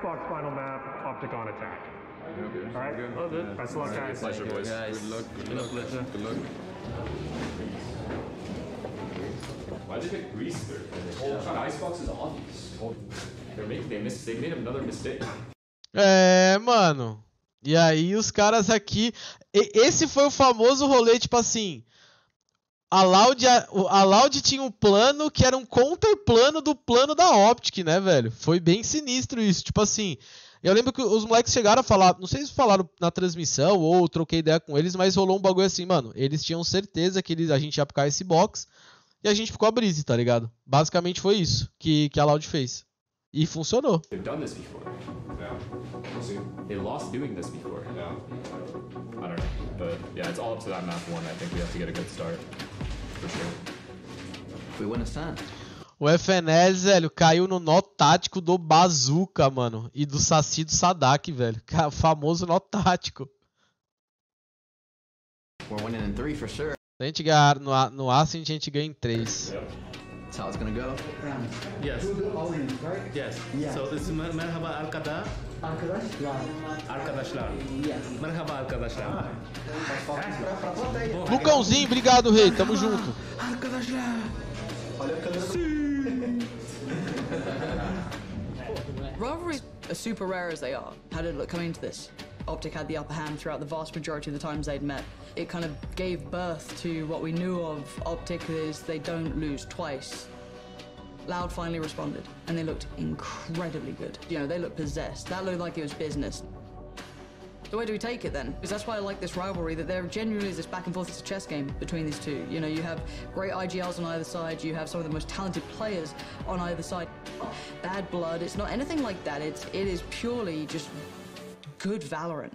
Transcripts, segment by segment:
Icebox final map, Optic on attack. Okay. All right? Good. Well, good. Best of luck, guys. Pleasure, boys. Good luck. Good luck. Good luck. Why'd they pick Greece third? The whole Icebox is obvious. They made another mistake. É, mano. E aí os caras aqui... Esse foi o famoso rolê, tipo assim... A Loud tinha um plano que era um counterplano do plano da Optic, né, velho? Foi bem sinistro isso. Tipo assim... Eu lembro que os moleques chegaram a falar... Não sei se falaram na transmissão ou troquei ideia com eles, mas rolou um bagulho assim, mano. Eles tinham certeza que a gente ia aplicar esse box e a gente ficou a Breeze, tá ligado? Basicamente foi isso que a Loud fez. E funcionou. They've done this before. Yeah. We'll see. They lost doing this before. Yeah. I don't know. But yeah, it's all up to that map one. I think we have to get a good start. For sure. We win a stand. O FNES, velho, caiu no nó tático do Bazooka, mano. E do Saci do Sadak, velho. O famoso nó tático. We're winning in 3 for sure. Se a gente ganhar no Ascent, a gente ganha em 3. That's how it's gonna go. Yes. All in, right? Yes. Yeah. So it's merhaba arkadaşlar. Arkadaşlar. Arkadaşlar. Yeah. Merhaba arkadaşlar. Pra plateia. Lucãozinho, obrigado, rei. Tamo junto. Arkadaşlar. Olha a câmera. Rivalries are super rare as they are. How did it look coming into this? Optic had the upper hand throughout the vast majority of the times they'd met. It kind of gave birth to what we knew of Optic is they don't lose twice. Loud finally responded, and they looked incredibly good. You know, they looked possessed. That looked like it was business. So where do we take it then? Because that's why I like this rivalry, that there genuinely is this back and forth, it's a chess game between these two. You know, you have great IGLs on either side, you have some of the most talented players on either side. Bad blood, it's not anything like that, it is purely just good Valorant.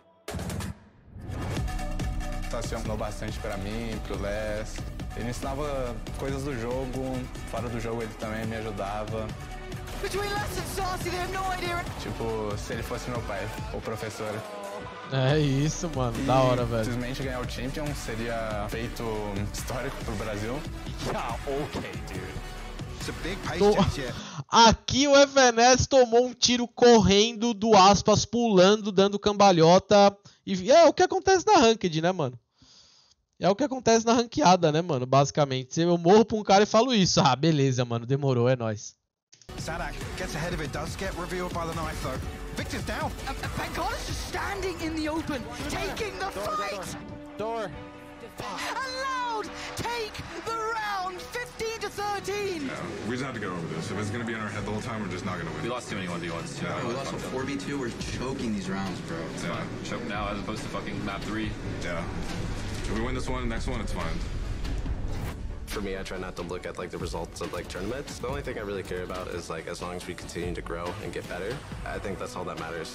Ensinou bastante pra mim, pro Les. Ele me ensinava coisas do jogo, fora do jogo ele também me ajudava. Between Les and Saucy, they have no idea. Tipo, se ele fosse meu pai, ou professor. É isso, mano. Da hora, velho. Simplesmente ganhar o Champion seria feito histórico pro Brasil. Yeah, okay, dude. It's a big pace Tô... change here. Aqui o FNS tomou um tiro correndo do Aspas, pulando, dando cambalhota. E é o que acontece na Ranked, né, mano? É o que acontece na ranqueada, né, mano? Basicamente. Eu morro pra um cara e falo isso. Ah, beleza, mano. Demorou, é nóis. Sadak gets ahead of it, does get revealed by the knife though. Victor's down. Bengala is just standing in the open, taking the fight. Door. And Loud take the round, 15-13. Yeah, we just have to get over this. If it's gonna be in our head the whole time, we're just not gonna win. We lost too many 1v1s. Yeah, We lost a 4v2. We're choking these rounds, bro. Yeah. Choke now as opposed to fucking map 3. Yeah. If we win this one, next one, it's fine. For me, I try not to look at like the results of like tournaments. The only thing I really care about is like as long as we continue to grow and get better, I think that's all that matters.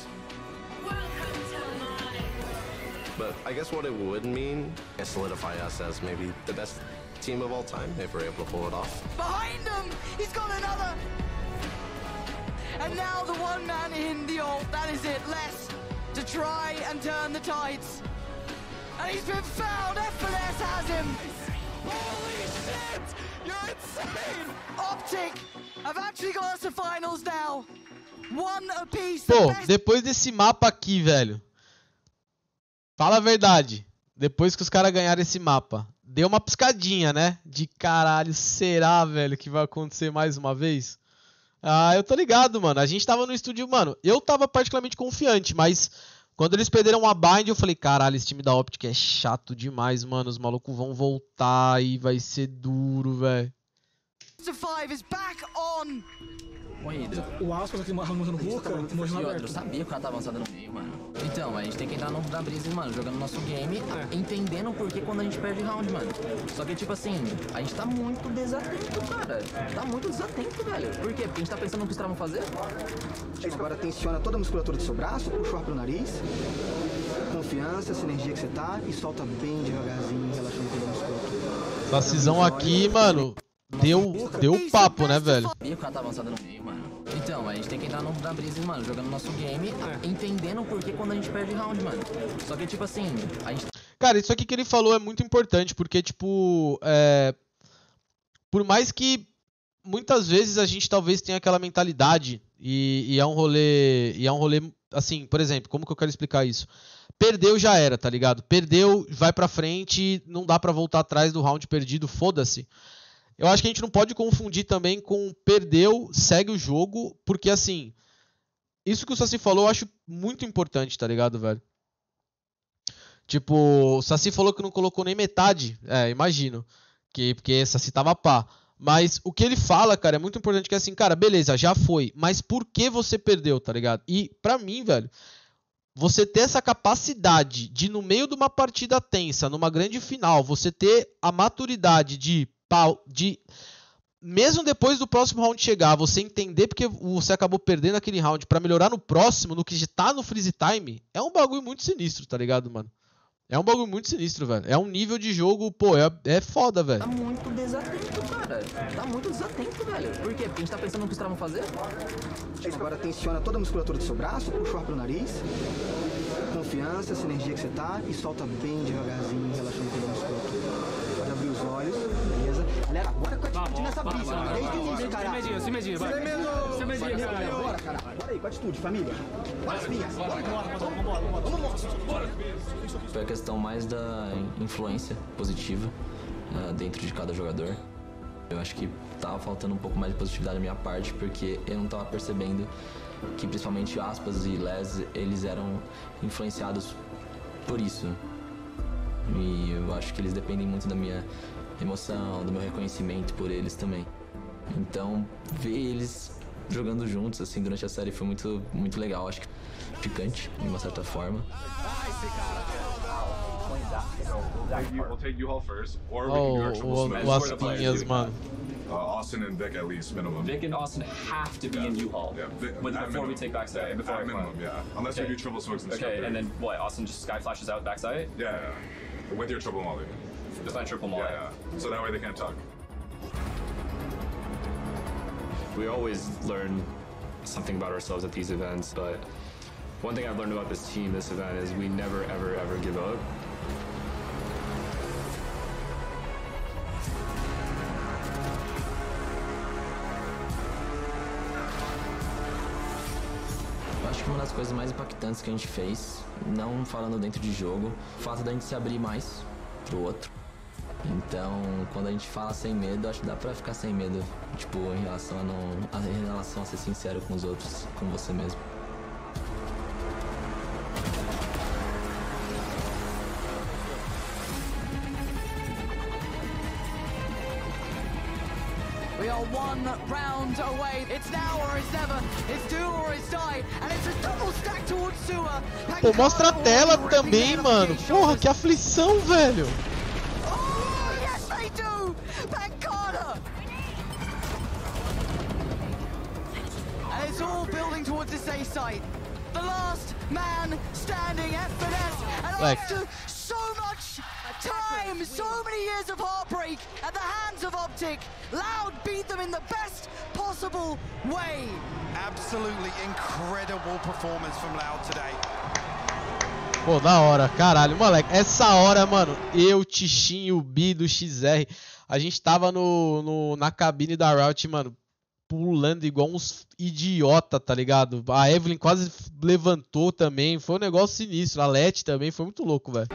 But I guess what it would mean is solidify us as maybe the best team of all time if we're able to pull it off. Behind him, he's got another. And now the one man in the ult, that is it, Les, to try and turn the tides. And he's been found, FNS has him. Holy shit, you're insane. Optic have actually got us to finals now. One apiece. Pô, depois desse mapa aqui, velho. Fala a verdade. Depois que os caras ganharam esse mapa, deu uma piscadinha, né? De caralho, será, velho, que vai acontecer mais uma vez? Ah, eu tô ligado, mano. A gente tava no estúdio, mano. Eu tava particularmente confiante, mas quando eles perderam a Bind, eu falei, caralho, esse time da Optic é chato demais, mano. Os malucos vão voltar e vai ser duro, velho. O Aspas aqui arrancando Ruka, morreu na aberta. Eu sabia que o cara tava avançado no meio, mano. Então, a gente tem que entrar na brisa, mano, jogando nosso game, entendendo o porquê quando a gente perde round, mano. Só que, tipo assim, a gente tá muito desatento, cara. Tá muito desatento, velho. Por quê? Porque a gente tá pensando no que os caras vão fazer. Agora tensiona toda a musculatura do seu braço, puxa o ar pro nariz. Confiança, essa energia que você tá e solta bem devagarzinho, relaxando toda a musculatura. Essa cisão aqui, mano, deu papo, né, velho? Sabia que o cara tava avançado no meio, mano. Então, a gente tem que entrar na brisa, mano, jogando nosso game, entendendo o porquê quando a gente perde round, mano. Só que, tipo assim, a gente... Cara, isso aqui que ele falou é muito importante, porque, tipo, por mais que muitas vezes a gente talvez tenha aquela mentalidade E é um rolê, assim, por exemplo, como que eu quero explicar isso? Perdeu, já era, tá ligado? Perdeu, vai pra frente, não dá pra voltar atrás do round perdido, foda-se. Eu acho que a gente não pode confundir também com perdeu, segue o jogo, porque assim, isso que o Saci falou eu acho muito importante, tá ligado, velho? Tipo, o Saci falou que não colocou nem metade, imagino, porque Saci tava pá. Mas o que ele fala, cara, é muito importante, que é assim, cara, beleza, já foi, mas por que você perdeu, tá ligado? E pra mim, velho, você ter essa capacidade de, no meio de uma partida tensa, numa grande final, você ter a maturidade de mesmo depois do próximo round chegar, você entender porque você acabou perdendo aquele round pra melhorar no próximo, no que já tá no freeze time, é um bagulho muito sinistro, tá ligado, mano? É um bagulho muito sinistro, velho. É um nível de jogo, pô, é foda, velho. Tá muito desatento, cara. Tá muito desatento, velho. Por quê? Porque a gente tá pensando no que os caras vão fazer? Agora tensiona toda a musculatura do seu braço, puxa o ar pro nariz. Confiança, essa energia que você tá. E solta bem devagarzinho, relaxando toda a musculatura. Pode abrir os olhos, beleza? Galera, agora com a atitude nessa brisa. Desde o início, caralho. Sem medinho, vai. Sem medinho, caralho. Bora, caralho. Bora aí, com a atitude, família. Bora, espinha. Bora. Foi a questão mais da influência positiva dentro de cada jogador. Eu acho que tava faltando um pouco mais de positividade da minha parte, porque eu não tava percebendo que principalmente Aspas e Les, eles eram influenciados por isso. E eu acho que eles dependem muito da minha emoção, do meu reconhecimento por eles também. Então, ver eles jogando juntos assim durante a série foi muito, muito legal. Acho que picante, de uma certa forma. We'll take U-Haul first, or we can do our triple smash. O Aspinhas, mano. Austin and Vic at least, minimum. Vic and Austin have to be in U-Haul. Yeah, Before we take backside. Yeah, before at minimum, yeah. Unless we do triple smokes and Okay, and then what? Austin just sky flashes out backside? Yeah. With your triple molly. Just not triple molly. Yeah. So that way they can't tuck. We always learn something about ourselves at these events, but one thing I've learned about this team, this event, is we never, ever, ever give up. Acho que uma das coisas mais impactantes que a gente fez, não falando dentro de jogo, o fato da gente se abrir mais pro outro. Então, quando a gente fala sem medo, acho que dá pra ficar sem medo, tipo, em relação a ser sincero com os outros, com você mesmo. We are one round away. It's now or it's never. It's do or it's die. And it's a double stack towards Sua. Pô, mostra a tela também, mano. Porra, que aflição, velho. Oh, yes, they do. Pancada. And it's all building towards this A site. The last man standing, FNS. And after so much time, so many years of heartbreak at the hands of Optic, Loud beat them in the best possible way. Absolutely incredible performance from Loud today. Pô, da hora, caralho, moleque, essa hora, mano, eu, Tichinho, o Bi do XR, a gente tava na cabine da Riot, mano, pulando igual uns idiota, tá ligado? A Evelyn quase levantou também, foi um negócio sinistro, a Leti também, foi muito louco, velho.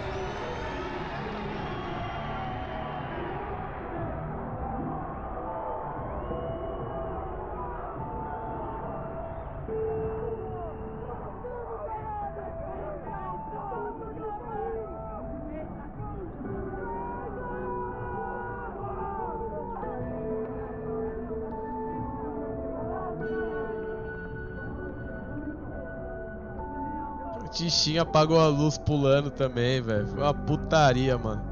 Tichinho apagou a luz pulando também, velho. Foi uma putaria, mano.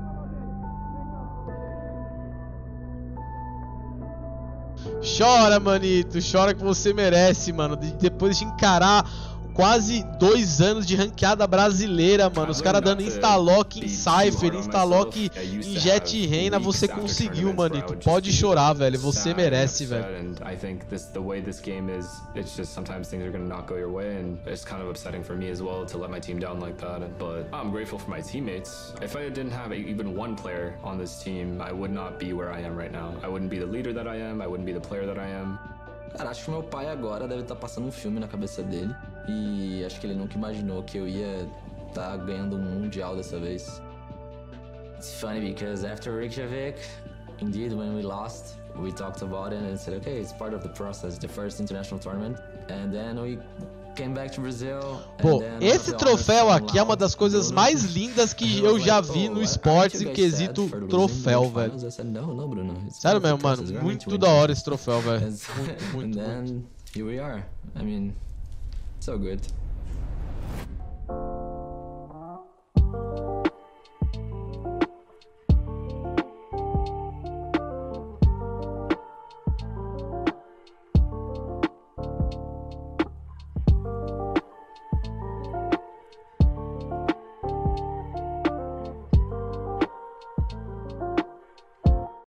Chora, manito. Chora que você merece, mano. Depois de encarar quase 2 anos de ranqueada brasileira, mano. Os caras dando instalock em Cypher, instalock em Jet Reina, você conseguiu, manito. Pode chorar, velho. Você merece, velho. I think the way this game is, it's just sometimes things are going to not go your way, and it's kind of upsetting for me as well to let my team down like that. But I'm grateful for my teammates. If I didn't have even one player on this team, I would not be where I am right now. I wouldn't be the leader that I am. I wouldn't be the player that I am. Cara, acho que meu pai agora deve estar passando um filme na cabeça dele. E acho que ele nunca imaginou que eu ia estar ganhando um mundial dessa vez. It's funny because after Reykjavik, indeed, when we lost, we talked about it and said, okay, it's part of the process, the first international tournament. And then we came back to Brazil. Pô, esse troféu aqui é uma das coisas mais lindas que eu já vi no esportes em quesito troféu, velho. Sério mesmo, mano, muito da hora esse troféu, velho. Muito, muito, muito. Here we are. I mean, so good.